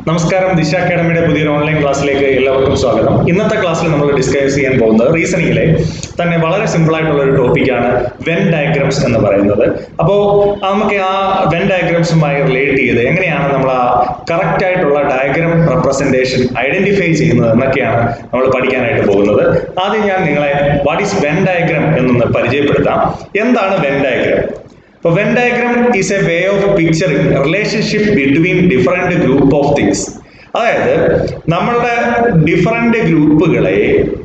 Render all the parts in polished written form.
നമസ്കാരം, ദിശ അക്കാഡമിയുടെ പുതിയൊരു ഓൺലൈൻ ക്ലാസ്സിലേക്ക് എല്ലാവർക്കും സ്വാഗതം. ഇന്നത്തെ ക്ലാസ്സിൽ നമ്മൾ ഡിസ്കസ് ചെയ്യാൻ പോകുന്നത് റീസണിങ്ങിലെ തന്നെ വളരെ സിമ്പിൾ ആയിട്ടുള്ള ഒരു ടോപ്പിക്കാണ് വെൻ ഡയഗ്രംസ് എന്ന് പറയുന്നത്. അപ്പോൾ നമുക്ക് ആ വെൻ ഡയഗ്രംസുമായി റിലേറ്റ് ചെയ്ത് എങ്ങനെയാണ് നമ്മൾ ആ കറക്റ്റ് ആയിട്ടുള്ള ഡയഗ്രം റെപ്രസെന്റേഷൻ ഐഡന്റിഫൈ ചെയ്യുന്നത് എന്നൊക്കെയാണ് നമ്മൾ പഠിക്കാനായിട്ട് പോകുന്നത്. ആദ്യം ഞാൻ നിങ്ങളെ വാട്ട് ഈസ് വെൻ ഡയഗ്രം എന്നൊന്ന് പരിചയപ്പെടുത്താം. എന്താണ് Venn diagram? Venn diagram is a way of picturing relationship between different group of things. അതായത് നമ്മളുടെ ഡിഫറെന്റ് ഗ്രൂപ്പുകളെ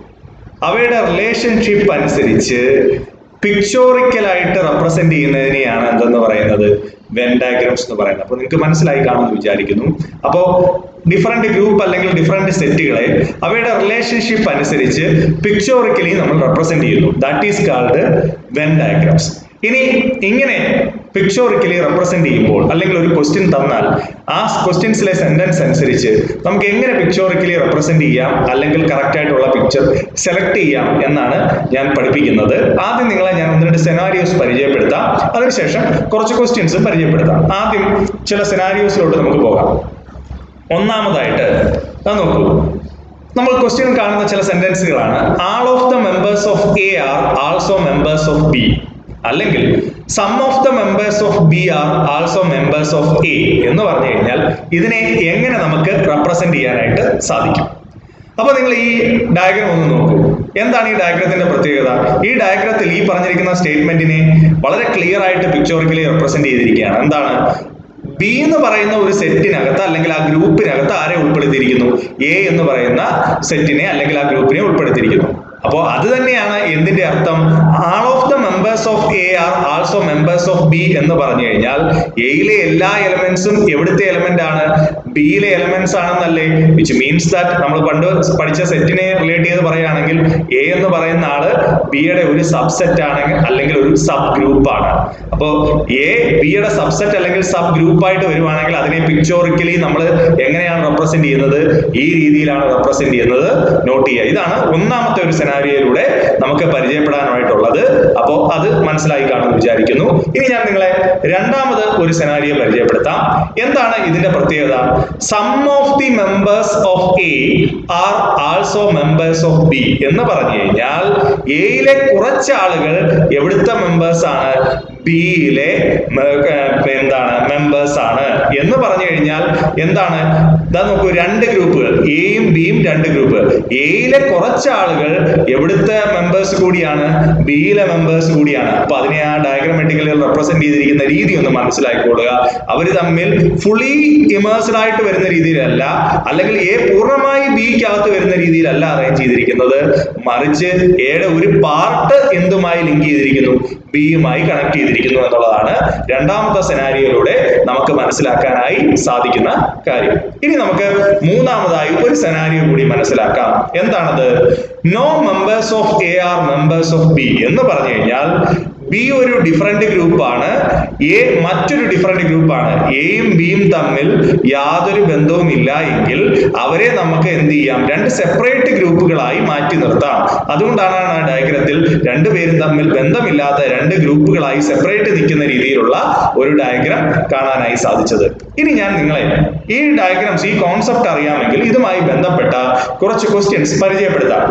അവയുടെ റിലേഷൻഷിപ്പ് അനുസരിച്ച് പിക്ചോറിക്കലായിട്ട് റെപ്രസെന്റ് ചെയ്യുന്നതിനെയാണ് എന്തെന്ന് പറയുന്നത് വെൻ ഡയഗ്രംസ് എന്ന് പറയുന്നത്. അപ്പോൾ നിങ്ങൾക്ക് മനസ്സിലായി കാണുമെന്ന് വിചാരിക്കുന്നു. അപ്പോൾ ഡിഫറെന്റ് ഗ്രൂപ്പ് അല്ലെങ്കിൽ ഡിഫറെന്റ് സെറ്റുകളെ അവയുടെ റിലേഷൻഷിപ്പ് അനുസരിച്ച് പിക്ചോറിക്കലി നമ്മൾ റെപ്രസെന്റ് ചെയ്യുന്നു. That is called Venn diagrams. ഇനി ഇങ്ങനെ പിക്ചോറിക്കലി റെപ്രസെന്റ് ചെയ്യുമ്പോൾ അല്ലെങ്കിൽ ഒരു ക്വസ്റ്റ്യൻ തന്നാൽ ആ ക്വസ്റ്റ്യൻസിലെ സെന്റൻസ് അനുസരിച്ച് നമുക്ക് എങ്ങനെ പിക്ചോറിക്കലി റെപ്രസെന്റ് ചെയ്യാം അല്ലെങ്കിൽ കറക്റ്റ് ആയിട്ടുള്ള പിക്ചർ സെലക്ട് ചെയ്യാം എന്നാണ് ഞാൻ പഠിപ്പിക്കുന്നത്. ആദ്യം നിങ്ങളെ ഞാൻ ഒന്ന് രണ്ട് സെനാരിയോസ് പരിചയപ്പെടുത്താം, അതിനുശേഷം കുറച്ച് ക്വസ്റ്റ്യൻസും പരിചയപ്പെടുത്താം. ആദ്യം ചില സെനാരിയോസിലോട്ട് നമുക്ക് പോകാം. ഒന്നാമതായിട്ട് നോക്കൂ, നമ്മൾ ക്വസ്റ്റ്യൻ കാണുന്ന ചില സെന്റൻസുകളാണ് all of the members of A are also members of B, അല്ലെങ്കിൽ some of the members of B are also members of A എന്ന് പറഞ്ഞു കഴിഞ്ഞാൽ ഇതിനെ എങ്ങനെ നമുക്ക് റെപ്രസെന്റ് ചെയ്യാനായിട്ട് സാധിക്കും? അപ്പൊ നിങ്ങൾ ഈ ഡയഗ്രം ഒന്ന് നോക്കൂ. എന്താണ് ഈ ഡയഗ്രത്തിന്റെ പ്രത്യേകത? ഈ ഡയഗ്രത്തിൽ ഈ പറഞ്ഞിരിക്കുന്ന സ്റ്റേറ്റ്മെന്റിനെ വളരെ ക്ലിയർ ആയിട്ട് പിക്ചോറിക്കലി റെപ്രസെന്റ് ചെയ്തിരിക്കുകയാണ്. എന്താണ്? ബി എന്ന് പറയുന്ന ഒരു സെറ്റിനകത്ത് അല്ലെങ്കിൽ ആ ഗ്രൂപ്പിനകത്ത് ആരെ ഉൾപ്പെടുത്തിയിരിക്കുന്നു? എ എന്ന് പറയുന്ന സെറ്റിനെ അല്ലെങ്കിൽ ആ ഗ്രൂപ്പിനെ ഉൾപ്പെടുത്തിയിരിക്കുന്നു. അപ്പോൾ അത് തന്നെയാണ് എന്തിന്റെ അർത്ഥം? All of the members of A are also members of B എന്ന് പറഞ്ഞു കഴിഞ്ഞാൽ എയിലെ എല്ലാ എലമെന്റ്സും എവിടുത്തെ എലമെന്റ് ആണ്? ബിയിലെ എലമെന്റ്സ് ആണെന്നല്ലേ? വിച്ച് മീൻസ് ദാറ്റ് നമ്മൾ പണ്ട് പഠിച്ച സെറ്റിനെ റിലേറ്റ് ചെയ്ത് പറയുകയാണെങ്കിൽ എ എന്ന് പറയുന്ന ആള് ബിയുടെ ഒരു സബ്സെറ്റ് ആണെങ്കിൽ അല്ലെങ്കിൽ ഒരു സബ് ഗ്രൂപ്പ് ആണ്. അപ്പോൾ എ ബിയുടെ സബ്സെറ്റ് അല്ലെങ്കിൽ സബ് ഗ്രൂപ്പ് ആയിട്ട് വരുവാണെങ്കിൽ അതിനെ പിക്ചോറിക്കലി നമ്മൾ എങ്ങനെയാണ് റെപ്രസെന്റ് ചെയ്യുന്നത്? ഈ രീതിയിലാണ് റെപ്രസെന്റ് ചെയ്യുന്നത്. നോട്ട് ചെയ്യുക. ഇതാണ് ഒന്നാമത്തെ ഒരു സെനാരിയോയിലൂടെ നമുക്ക് പരിചയപ്പെടാനായിട്ടുള്ളത്. അപ്പോൾ അത് മനസ്സിലായി കാണുമെന്ന് വിചാരിക്കുന്നു. ഇനി ഞാൻ നിങ്ങളെ രണ്ടാമത് ഒരു സെനാരിയോ പരിചയപ്പെടുത്താം. എന്താണ് ഇതിന്റെ പ്രത്യേകത? Some of the members of A are also members of B എന്ന് പറഞ്ഞു കഴിഞ്ഞാൽ എയിലെ കുറച്ച് ആളുകൾ എവിടുത്തെ മെമ്പേഴ്സ് ആണ്? ബിയിലെ എന്താണ്? മെമ്പേഴ്സ് ആണ് എന്ന് പറഞ്ഞു കഴിഞ്ഞാൽ എന്താണ്? ഇതാ നോക്കൂ, രണ്ട് ഗ്രൂപ്പുകൾ എയും ബിയും രണ്ട് ഗ്രൂപ്പ്. എയിലെ കുറച്ച് ആളുകൾ എവിടുത്തെ മെമ്പേഴ്സ് കൂടിയാണ്? ബിയിലെ മെമ്പേഴ്സ് കൂടിയാണ്. അപ്പൊ അതിനെ ആ ഡയഗ്രമാറ്റിക്കലി റെപ്രസെന്റ് ചെയ്തിരിക്കുന്ന രീതി ഒന്ന് മനസ്സിലാക്കിക്കൊള്ളുക. അവര് തമ്മിൽ ഫുള്ളി ഇമേഴ്സ്ഡ് ആയിട്ട് വരുന്ന രീതിയിലല്ല, അല്ലെങ്കിൽ എ പൂർണ്ണമായി ബിക്കകത്ത് വരുന്ന രീതിയിലല്ല അറേഞ്ച് ചെയ്തിരിക്കുന്നത്. മറിച്ച് എയുടെ ഒരു പാർട്ട് എന്തുമായി ലിങ്ക് ചെയ്തിരിക്കുന്നു? ബിയുമായി കണക്ട് ചെയ്തിരിക്കുന്നു എന്നുള്ളതാണ് രണ്ടാമത്തെ സെനാരിയോയിലൂടെ നമുക്ക് മനസ്സിലാക്കാനായി സാധിക്കുന്ന കാര്യം. ഇനി നമുക്ക് മൂന്നാമതായി ഒരു സെനാരിയോ കൂടി മനസ്സിലാക്കാം. എന്താണത്? No members of A are members of B എന്ന് പറഞ്ഞു കഴിഞ്ഞാൽ ബി ഒരു ഡിഫറെന്റ് ഗ്രൂപ്പാണ്, എ മറ്റൊരു ഡിഫറെന്റ് ഗ്രൂപ്പാണ്. എയും ബിയും തമ്മിൽ യാതൊരു ബന്ധവും ഇല്ല എങ്കിൽ അവരെ നമുക്ക് എന്ത് ചെയ്യാം? രണ്ട് സെപ്പറേറ്റ് ഗ്രൂപ്പുകളായി മാറ്റി നിർത്താം. അതുകൊണ്ടാണ് ആ ഡയഗ്രത്തിൽ രണ്ടുപേരും തമ്മിൽ ബന്ധമില്ലാത്ത രണ്ട് ഗ്രൂപ്പുകളായി സെപ്പറേറ്റ് നിൽക്കുന്ന രീതിയിലുള്ള ഒരു ഡയഗ്രം കാണാനായി സാധിച്ചത്. ഇനി ഞാൻ നിങ്ങളെ ഈ ഡയഗ്രംസ്, ഈ കോൺസെപ്റ്റ് അറിയാമെങ്കിൽ ഇതുമായി ബന്ധപ്പെട്ട കുറച്ച് ക്വസ്റ്റ്യൻസ് പരിചയപ്പെടുത്താം.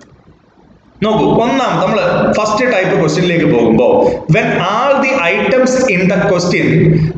നോക്കൂ, ഒന്നാം നമ്മൾ ഫസ്റ്റ് ടൈപ്പ് ക്വസ്റ്റ്യനിലേക്ക് പോകുമ്പോൾ when all the items in the question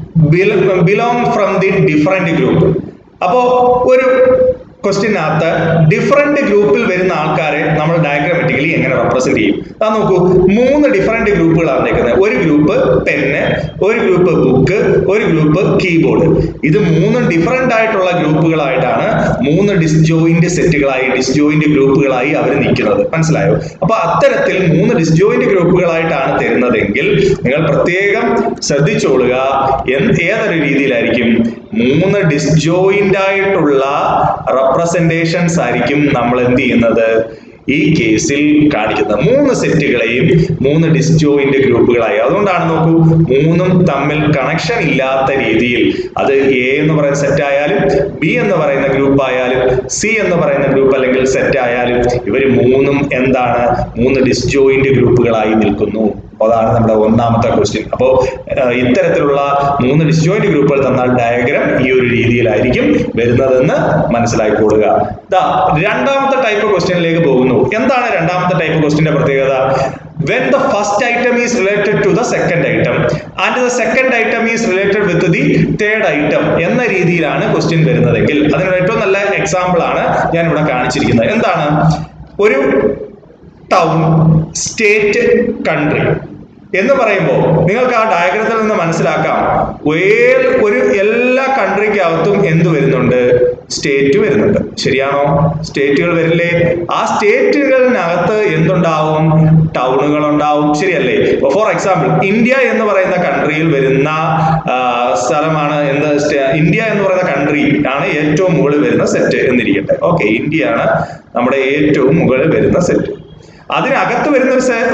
belong from the different group. അപ്പോ ഒരു ക്വസ്റ്റ്യനകത്ത് ഡിഫറെന്റ് ഗ്രൂപ്പിൽ വരുന്ന ആൾക്കാരെ നമ്മൾ ഡയഗ്രമാറ്റിക്കലി എങ്ങനെ റെപ്രസെന്റ് ചെയ്യും? അത് നോക്കൂ, മൂന്ന് ഡിഫറെന്റ് ഗ്രൂപ്പുകളാണ് നിൽക്കുന്നത്. ഒരു ഗ്രൂപ്പ് പെന്ന്, ഒരു ഗ്രൂപ്പ് ബുക്ക്, ഒരു ഗ്രൂപ്പ് കീബോർഡ്. ഇത് മൂന്ന് ഡിഫറെന്റ് ആയിട്ടുള്ള ഗ്രൂപ്പുകളായിട്ടാണ് മൂന്ന് ഡിസ്ജോയിന്റ് സെറ്റുകളായി, ഡിസ്ജോയിന്റ് ഗ്രൂപ്പുകളായി അവർ നിൽക്കുന്നത്. മനസ്സിലായോ? അപ്പൊ അത്തരത്തിൽ മൂന്ന് ഡിസ്ജോയിന്റ് ഗ്രൂപ്പുകളായിട്ടാണ് തരുന്നതെങ്കിൽ നിങ്ങൾ പ്രത്യേകം ശ്രദ്ധിച്ചോളുക. ഏതൊരു രീതിയിലായിരിക്കും? മൂന്ന് ഡിസ്ജോയിന്റ് ആയിട്ടുള്ള റെപ്രസെന്റേഷൻസ് ആയിരിക്കും നമ്മൾ എന്ത് ചെയ്യുന്നത്? ഈ കേസിൽ കാണിക്കുന്നത് മൂന്ന് സെറ്റുകളെയും മൂന്ന് ഡിസ്ജോയിന്റ് ഗ്രൂപ്പുകളായി. അതുകൊണ്ടാണ് നോക്കൂ, മൂന്നും തമ്മിൽ കണക്ഷൻ ഇല്ലാത്ത രീതിയിൽ, അത് എ എന്ന് പറയുന്ന സെറ്റ് ആയാലും ബി എന്ന് പറയുന്ന ഗ്രൂപ്പ് ആയാലും സി എന്ന് പറയുന്ന ഗ്രൂപ്പ് അല്ലെങ്കിൽ സെറ്റ് ആയാലും ഇവർ മൂന്നും എന്താണ്? മൂന്ന് ഡിസ്ജോയിന്റ് ഗ്രൂപ്പുകളായി നിൽക്കുന്നു. അതാണ് നമ്മുടെ ഒന്നാമത്തെ ക്വസ്റ്റ്യൻ. അപ്പോൾ ഇത്തരത്തിലുള്ള 3 ഡിസ്ജോയിന്റ് ഗ്രൂപ്പുകൾ തന്നാൽ ഡയഗ്രം ഈ ഒരു രീതിയിലായിരിക്കും വരുന്നതെന്ന് മനസ്സിലാക്കിക്കൊള്ളുക. രണ്ടാമത്തെ ടൈപ്പ് ക്വസ്റ്റ്യനിലേക്ക് പോകുന്നു. എന്താണ് രണ്ടാമത്തെ ടൈപ്പ് ക്വസ്റ്റ്യന്റെ പ്രത്യേകത? When the first item is related to the second item and the second item is related with the third item എന്ന രീതിയിലാണ് ക്വസ്റ്റ്യൻ വരുന്നതെങ്കിൽ അതിനുള്ള ഏറ്റവും നല്ല എക്സാമ്പിൾ ആണ് ഞാൻ ഇവിടെ കാണിച്ചിരിക്കുന്നത്. എന്താണ്? ഒരു ടൗൺ, സ്റ്റേറ്റ്, കൺട്രി എന്ന് പറയുമ്പോൾ നിങ്ങൾക്ക് ആ ഡയഗ്രത്തിൽ നിന്ന് മനസ്സിലാക്കാം ഒരു എല്ലാ കൺട്രിക്കകത്തും എന്ത് വരുന്നുണ്ട്? സ്റ്റേറ്റ് വരുന്നുണ്ട്. ശരിയാണോ? സ്റ്റേറ്റുകൾ വരില്ലേ? ആ സ്റ്റേറ്റുകളിനകത്ത് എന്തുണ്ടാവും? ടൗണുകൾ ഉണ്ടാവും. ശരിയല്ലേ? ഫോർ എക്സാമ്പിൾ ഇന്ത്യ എന്ന് പറയുന്ന കൺട്രിയിൽ വരുന്ന സ്ഥലമാണ് ഇന്ത്യ എന്ന് പറയുന്ന കൺട്രി ആണ് ഏറ്റവും മുകളിൽ വരുന്ന സെറ്റ് എന്നിരിക്കട്ടെ. ഓക്കെ, ഇന്ത്യയാണ് നമ്മുടെ ഏറ്റവും മുകളിൽ വരുന്ന സെറ്റ്. അതിനകത്ത് വരുന്ന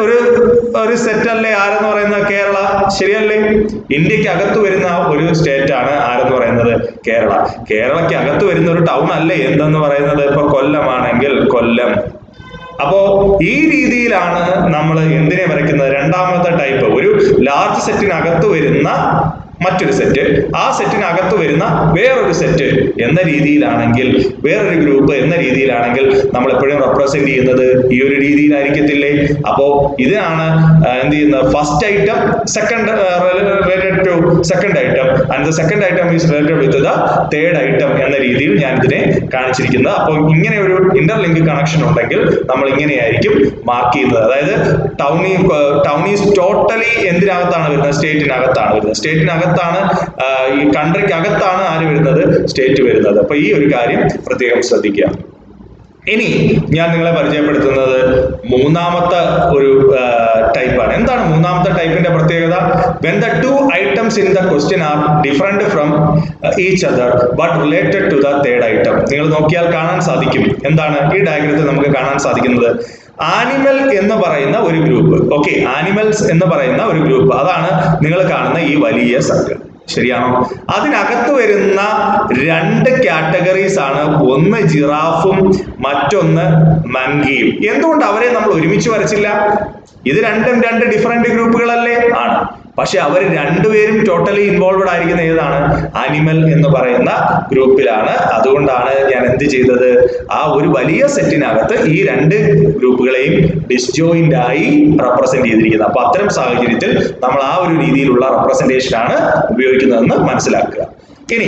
ഒരു സെറ്റ് അല്ലേ ആരെന്ന് പറയുന്നത്? കേരള. ശരിയല്ലേ? ഇന്ത്യക്ക് അകത്ത് വരുന്ന ഒരു സ്റ്റേറ്റ് ആണ് ആരെന്ന് പറയുന്നത്? കേരള. കേരളയ്ക്ക് അകത്ത് വരുന്ന ഒരു ടൗൺ അല്ലേ എന്തെന്ന് പറയുന്നത്? ഇപ്പൊ കൊല്ലമാണെങ്കിൽ കൊല്ലം. അപ്പോ ഈ രീതിയിലാണ് നമ്മൾ എന്തിനെ വരയ്ക്കുന്നത്? രണ്ടാമത്തെ ടൈപ്പ്, ഒരു ലാർജ് സെറ്റിനകത്ത് വരുന്ന മറ്റൊരു സെറ്റ്, ആ സെറ്റിനകത്ത് വരുന്ന വേറൊരു സെറ്റ് എന്ന രീതിയിലാണെങ്കിൽ, വേറൊരു ഗ്രൂപ്പ് എന്ന രീതിയിലാണെങ്കിൽ നമ്മൾ എപ്പോഴും റെപ്രസെന്റ് ചെയ്യുന്നത് ഈ ഒരു രീതിയിലായിരിക്കത്തില്ലേ? അപ്പോ ഇതിനാണ് എന്ത് ചെയ്യുന്നത്? First item second related to second item and the second item is related with the third item എന്ന രീതിയിൽ ഞാൻ ഇതിനെ കാണിച്ചിരിക്കുന്നത്. അപ്പോൾ ഇങ്ങനെ ഒരു ഇന്റർലിങ്ക് കണക്ഷൻ ഉണ്ടെങ്കിൽ നമ്മൾ ഇങ്ങനെയായിരിക്കും മാർക്ക് ചെയ്യുന്നത്. അതായത് ടൗൺ ഈസ് ടോട്ടലി എന്തിനകത്താണ് വരുന്നത്? സ്റ്റേറ്റിനകത്താണ് വരുന്നത്. സ്റ്റേറ്റിനകത്താണ് ഈ കൺട്രിക്ക് അകത്താണ് ആര് വരുന്നത്? സ്റ്റേറ്റ് വരുന്നത്. അപ്പൊ ഈ ഒരു കാര്യം പ്രത്യേകം ശ്രദ്ധിക്കുക. ഇനി ഞാൻ നിങ്ങളെ പരിചയപ്പെടുത്തുന്നത് മൂന്നാമത്തെ ഒരു ടൈപ്പാണ്. എന്താണ് മൂന്നാമത്തെ ടൈപ്പിന്റെ പ്രത്യേകത? When the two items in the question are different from each other but related to the third item. നിങ്ങൾ നോക്കിയാൽ കാണാൻ സാധിക്കും. എന്താണ് ഈ ഡയഗ്രത്തിൽ നമുക്ക് കാണാൻ സാധിക്കുന്നത്? ആനിമൽ എന്ന് പറയുന്ന ഒരു ഗ്രൂപ്പ്. ഓക്കെ, ആനിമൽസ് എന്ന് പറയുന്ന ഒരു ഗ്രൂപ്പ്, അതാണ് നിങ്ങൾ കാണുന്ന ഈ വലിയ സർക്കിൾ. ശരിയാണോ? അതിനകത്ത് വരുന്ന 2 കാറ്റഗറീസ് ആണ്. ഒന്ന് ജിറാഫും മറ്റൊന്ന് മങ്കിയും. എന്തുകൊണ്ട് അവരെ നമ്മൾ ഒരുമിച്ച് വരച്ചില്ല? ഇത് രണ്ടും 2 ഡിഫറെന്റ് ഗ്രൂപ്പുകളല്ലേ? ആണ്. പക്ഷെ അവർ രണ്ടുപേരും ടോട്ടലി ഇൻവോൾവഡ് ആയിരിക്കുന്ന ഏതാണ്? ആനിമൽ എന്ന് പറയുന്ന ഗ്രൂപ്പിലാണ്. അതുകൊണ്ടാണ് ഞാൻ എന്ത് ചെയ്തത്? ആ ഒരു വലിയ സെറ്റിനകത്ത് ഈ 2 ഗ്രൂപ്പുകളെയും ഡിസ്ജോയിന്റ് ആയി റെപ്രസെന്റ് ചെയ്തിരിക്കുന്നത്. അപ്പൊ അത്തരം സാഹചര്യത്തിൽ നമ്മൾ ആ ഒരു രീതിയിലുള്ള റെപ്രസെന്റേഷൻ ആണ് ഉപയോഗിക്കുന്നതെന്ന് മനസ്സിലാക്കുക. ഇനി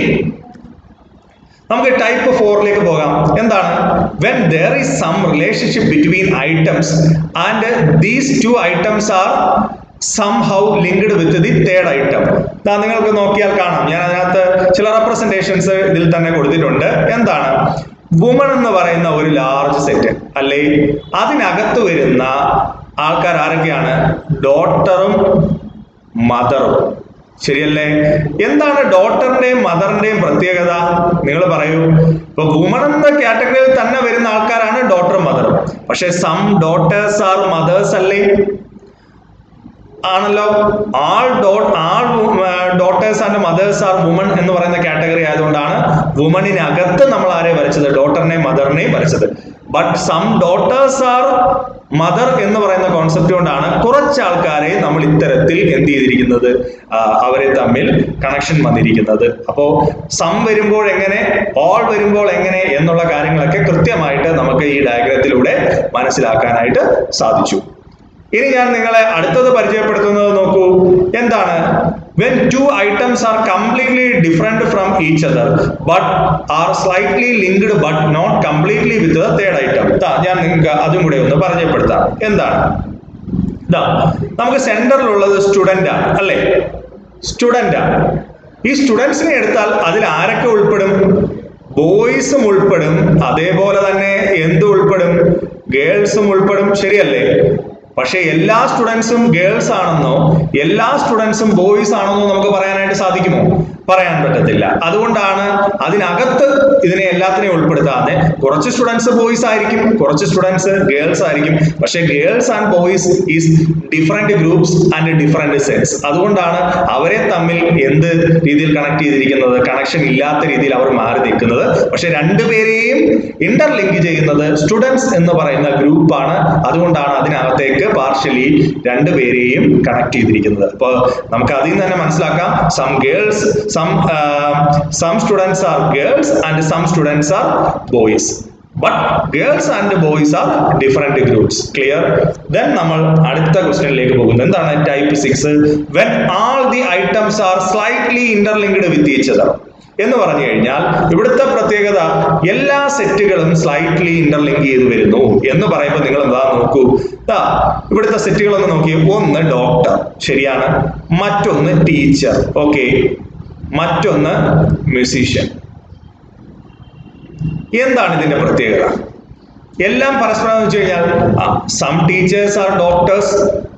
നമുക്ക് ടൈപ്പ് 4ലേക്ക് പോകാം. എന്താണ്? When there is some relationship between items and these two items are somehow linked with the third item. നിങ്ങൾക്ക് നോക്കിയാൽ കാണാം, ഞാൻ അതിനകത്ത് ചില റെപ്രസെന്റേഷൻസ് ഇതിൽ തന്നെ കൊടുത്തിട്ടുണ്ട്. എന്താണ്? വുമൺ എന്ന് പറയുന്ന ഒരു ലാർജ് സെറ്റ് അല്ലേ? അതിനകത്ത് വരുന്ന ആൾക്കാർ ആരൊക്കെയാണ്? ഡോട്ടറും മദറും. ശരിയല്ലേ? എന്താണ് ഡോട്ടറിന്റെയും മദറിന്റെയും പ്രത്യേകത? നിങ്ങൾ പറയൂ. ഇപ്പൊ വുമൺ എന്ന കാറ്റഗറിയിൽ തന്നെ വരുന്ന ആൾക്കാരാണ് ഡോട്ടറും മദറും. പക്ഷെ സം ഡോട്ടേഴ്സ് ആർ മദേഴ്സ് അല്ലേ? ആണല്ലോ. All daughters and mothers are woman എന്ന് പറയുന്ന കാറ്റഗറി ആയതുകൊണ്ടാണ് വുമണിനകത്ത് നമ്മൾ ആരെ വരച്ചത്? ഡോട്ടറിനെയും മദറിനെയും വരച്ചത്. But some daughters are mother എന്ന് പറയുന്ന കോൺസെപ്റ്റ് കൊണ്ടാണ് കുറച്ച് ആൾക്കാരെ നമ്മൾ ഇത്തരത്തിൽ എന്ത് ചെയ്തിരിക്കുന്നത്? അവരെ തമ്മിൽ കണക്ഷൻ വന്നിരിക്കുന്നത്. അപ്പോ സം വരുമ്പോൾ എങ്ങനെ, ഓൾ വരുമ്പോൾ എങ്ങനെ എന്നുള്ള കാര്യങ്ങളൊക്കെ കൃത്യമായിട്ട് നമുക്ക് ഈ ഡയഗ്രത്തിലൂടെ മനസ്സിലാക്കാനായിട്ട് സാധിച്ചു. ഇനി ഞാൻ നിങ്ങളെ അടുത്തത് പരിചയപ്പെടുത്തുന്നത് നോക്കൂ. എന്താണ്? When two items are completely different from each other but are slightly linked but not completely with the third item. ഞാൻ നിങ്ങൾക്ക് അതും കൂടെ ഒന്ന് പരിചയപ്പെടുത്താം. എന്താണ്? നമുക്ക് സെന്ററിലുള്ളത് സ്റ്റുഡന്റ് ആണ് അല്ലേ? സ്റ്റുഡന്റ് ആണ്. ഈ സ്റ്റുഡൻസിനെ എടുത്താൽ അതിൽ ആരൊക്കെ ഉൾപ്പെടും? ബോയ്സും ഉൾപ്പെടും, അതേപോലെ തന്നെ എന്ത് ഉൾപ്പെടും? ഗേൾസും ഉൾപ്പെടും. ശരിയല്ലേ? പക്ഷെ എല്ലാ സ്റ്റുഡൻസും ഗേൾസ് ആണെന്നോ എല്ലാ സ്റ്റുഡൻസും ബോയ്സ് ആണെന്നോ നമുക്ക് പറയാനായിട്ട് സാധിക്കുമോ? പറയാൻ പറ്റത്തില്ല. അതുകൊണ്ടാണ് അതിനകത്ത് ഇതിനെ എല്ലാത്തിനെയും ഉൾപ്പെടുത്താതെ കുറച്ച് സ്റ്റുഡൻസ് ബോയ്സ് ആയിരിക്കും, കുറച്ച് സ്റ്റുഡൻസ് ഗേൾസ് ആയിരിക്കും. പക്ഷേ girls and boys is different groups and different sets. അതുകൊണ്ടാണ് അവരെ തമ്മിൽ എന്ത് രീതിയിൽ കണക്ട് ചെയ്തിരിക്കുന്നത്, കണക്ഷൻ ഇല്ലാത്ത രീതിയിൽ അവർ മാറി നിൽക്കുന്നത്. പക്ഷെ രണ്ടുപേരെയും ഇന്റർലിങ്ക് ചെയ്യുന്നത് സ്റ്റുഡൻസ് എന്ന് പറയുന്ന ഗ്രൂപ്പാണ്. അതുകൊണ്ടാണ് അതിനകത്തേക്ക് പാർഷ്യലി രണ്ടുപേരെയും കണക്ട് ചെയ്തിരിക്കുന്നത്. അപ്പോൾ നമുക്ക് അതിൽ നിന്ന് തന്നെ മനസ്സിലാക്കാം, some girls, some students are girls and some students are boys, but girls and boys are different groups. Clear? Then നമ്മൾ അടുത്ത ക്വസ്റ്റ്യനിലേക്ക് പോകുന്നു. എന്താണ് type 6? when all the items are slightly interlinked with each other എന്ന് പറഞ്ഞു കഴിഞ്ഞാൽ ഇവിടുത്തെ പ്രത്യേകത എല്ലാ സെറ്റുകളും സ്ലൈറ്റ്ലി ഇന്റർലിങ്ക് ചെയ്ത് വരുന്നു എന്ന് പറയുമ്പോൾ നിങ്ങൾ എന്താ നോക്കൂ, ഇവിടുത്തെ സെറ്റുകളൊന്ന് നോക്കി. ഒന്ന് ഡോക്ടർ, ശരിയാണ്. മറ്റൊന്ന് ടീച്ചർ, ഓക്കെ. മറ്റൊന്ന് മ്യൂസീഷ്യൻ. എന്താണ് ഇതിന്റെ പ്രത്യേകത? എല്ലാം പരസ്പരം എന്ന് വെച്ച് കഴിഞ്ഞാൽ some teachers are doctors,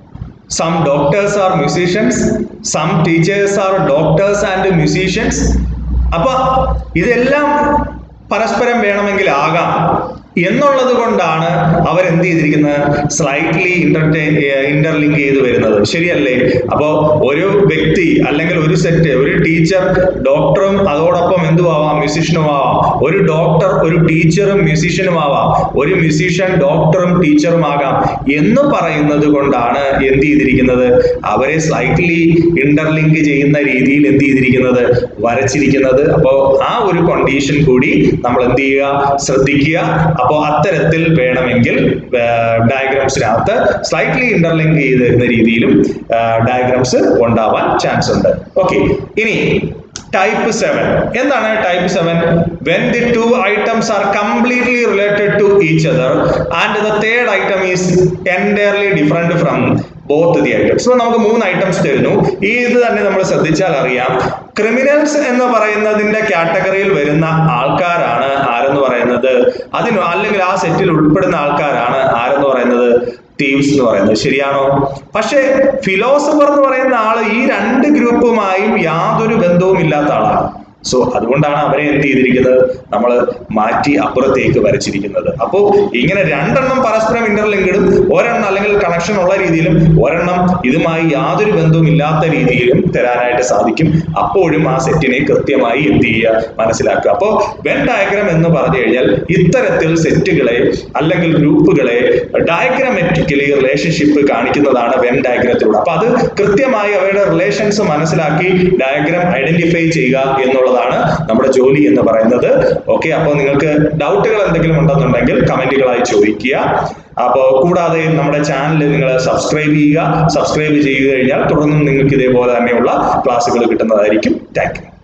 some doctors are musicians, some teachers are doctors and musicians. അപ്പൊ ഇതെല്ലാം പരസ്പരം വേണമെങ്കിൽ ആകാം എന്നുള്ളത് കൊണ്ടാണ് അവരെന്ത് ചെയ്തിരിക്കുന്നത്, സ്ലൈറ്റ്ലി ഇന്റർലിങ്ക് ചെയ്ത് വരുന്നത്. ശരിയല്ലേ? അപ്പോ ഒരു വ്യക്തി അല്ലെങ്കിൽ ഒരു സെറ്റ്, ഒരു ടീച്ചർ ഡോക്ടറും അതോടൊപ്പം എന്തുമാവാം, മ്യൂസീഷ്യനും ആവാം. ഒരു ഡോക്ടർ ഒരു ടീച്ചറും മ്യൂസീഷ്യനും ആവാം. ഒരു മ്യൂസീഷ്യൻ ഡോക്ടറും ടീച്ചറും ആകാം എന്ന് പറയുന്നത് കൊണ്ടാണ് എന്ത് ചെയ്തിരിക്കുന്നത്, അവരെ സ്ലൈറ്റ്ലി ഇന്റർലിങ്ക് ചെയ്യുന്ന രീതിയിൽ എന്ത് ചെയ്തിരിക്കുന്നത്, വരച്ചിരിക്കുന്നത്. അപ്പോൾ ആ ഒരു കണ്ടീഷൻ കൂടി നമ്മൾ എന്ത് ചെയ്യുക, ശ്രദ്ധിക്കുക. അപ്പോൾ അത്തരത്തിൽ വേണമെങ്കിൽ ഡയഗ്രാംസിനകത്ത് സ്ലൈറ്റ്ലി ഇന്റർലിങ്ക് ചെയ്ത് വരുന്ന രീതിയിലും ഡയഗ്രാംസ് ഉണ്ടാവാൻ ചാൻസ് ഉണ്ട്. ഓക്കെ, ഇനി ടൈപ്പ് 7. എന്താണ് type 7? when the two items are completely related to each other and the third item is entirely different from both the items. So നമുക്ക് 3 ഐറ്റംസ് തരുന്നു. ഇത് തന്നെ നമ്മൾ ശ്രദ്ധിച്ചാൽ അറിയാം, ക്രിമിനൽസ് എന്ന് പറയുന്നതിന്റെ കാറ്റഗറിയിൽ വരുന്ന ആൾക്കാരാണ് ആരെന്ന് പറയുന്നത്, അതിന് അല്ലെങ്കിൽ ആ സെറ്റിൽ ഉൾപ്പെടുന്ന ആൾക്കാരാണ് ആരെന്ന് പറയുന്നത്, തീവ്സ് എന്ന് പറയുന്നത്. ശരിയാണോ? പക്ഷേ ഫിലോസഫർ എന്ന് പറയുന്ന ആള് ഈ രണ്ട് ഗ്രൂപ്പുമായും യാതൊരു ബന്ധവും ഇല്ലാത്ത ആളാണ്. സോ അതുകൊണ്ടാണ് അവരെ എന്ത് ചെയ്തിരിക്കുന്നത്, നമ്മൾ മാറ്റി അപ്പുറത്തേക്ക് വരച്ചിരിക്കുന്നത്. അപ്പോൾ ഇങ്ങനെ രണ്ടെണ്ണം പരസ്പരം ഇന്റർലിങ്ക്ഡും ഒരെണ്ണം അല്ലെങ്കിൽ കണക്ഷൻ ഉള്ള രീതിയിലും ഒരെണ്ണം ഇതുമായി യാതൊരു ബന്ധവും ഇല്ലാത്ത രീതിയിലും തരാനായിട്ട് സാധിക്കും. അപ്പോഴും ആ സെറ്റിനെ കൃത്യമായി എന്ത് ചെയ്യുക, മനസ്സിലാക്കുക. അപ്പോൾ വെൻ ഡയഗ്രാം എന്ന് പറഞ്ഞു കഴിഞ്ഞാൽ ഇത്തരത്തിൽ സെറ്റുകളെ അല്ലെങ്കിൽ ഗ്രൂപ്പുകളെ ഡയഗ്രാമെറ്റിക്കലി റിലേഷൻഷിപ്പ് കാണിക്കുന്നതാണ് വെൻ ഡയഗ്രത്തിലൂടെ. അപ്പൊ അത് കൃത്യമായി അവരുടെ റിലേഷൻസ് മനസ്സിലാക്കി ഡയഗ്രാം ഐഡന്റിഫൈ ചെയ്യുക എന്നുള്ളതാണ് നമ്മുടെ ജോലി എന്ന് പറയുന്നത്. ഓക്കെ, അപ്പോൾ നിങ്ങൾക്ക് ഡൗട്ടുകൾ എന്തെങ്കിലും ഉണ്ടെന്നുണ്ടെങ്കിൽ കമന്റുകളായി ചോദിക്കുക. അപ്പോൾ കൂടാതെ നമ്മുടെ ചാനൽ നിങ്ങൾ സബ്സ്ക്രൈബ് ചെയ്യുക. സബ്സ്ക്രൈബ് ചെയ്ത് കഴിഞ്ഞാൽ തുടർന്നും നിങ്ങൾക്ക് ഇതേപോലെ തന്നെയുള്ള ക്ലാസ്സുകൾ കിട്ടുന്നതായിരിക്കും. Thank U.